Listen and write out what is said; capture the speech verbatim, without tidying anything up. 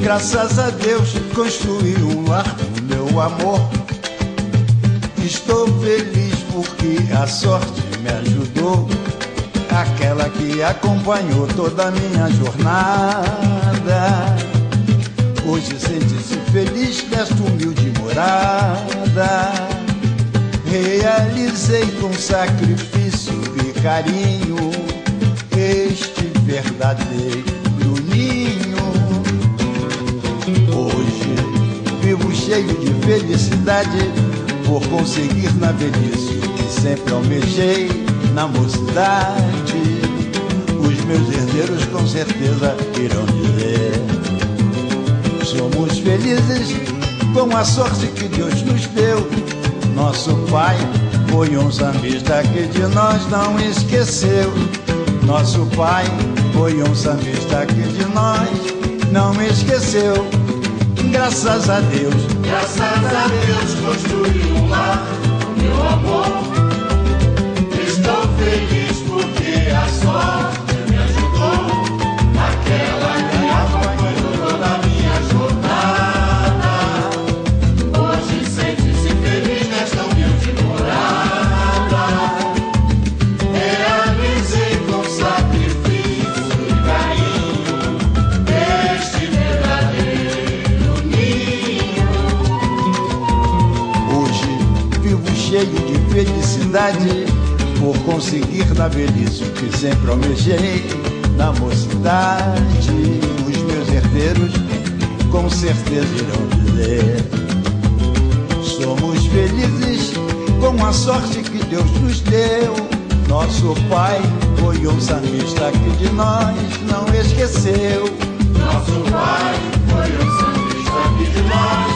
Graças a Deus construí um lar pro meu amor. Estou feliz porque a sorte me ajudou, aquela que acompanhou toda a minha jornada. Hoje sente-se feliz nesta humilde morada. Realizei com sacrifício e carinho este verdadeiro ninho. Hoje vivo cheio de felicidade por conseguir na velhice o que sempre almejei na mocidade. Os meus herdeiros com certeza irão dizer: somos felizes com a sorte que Deus nos deu. Nosso pai foi um sambista que de nós não esqueceu. Nosso pai foi um sambista que de nós não esqueceu. Graças a Deus, graças a Deus construí um lar, meu amor. Estou feliz porque a sorte me ajudou, aquela que acompanhou toda a minha jornada. Hoje sente-se feliz nesta humilde morada. Realizei com sacrifício e carinho este verdadeiro ninho. Hoje vivo cheio de felicidade por conseguir na velhice o que sempre almejei na mocidade. Os meus herdeiros com certeza irão dizer: somos felizes com a sorte que Deus nos deu. Nosso pai foi um sambista que de nós não esqueceu. Nosso pai foi um sambista que de nós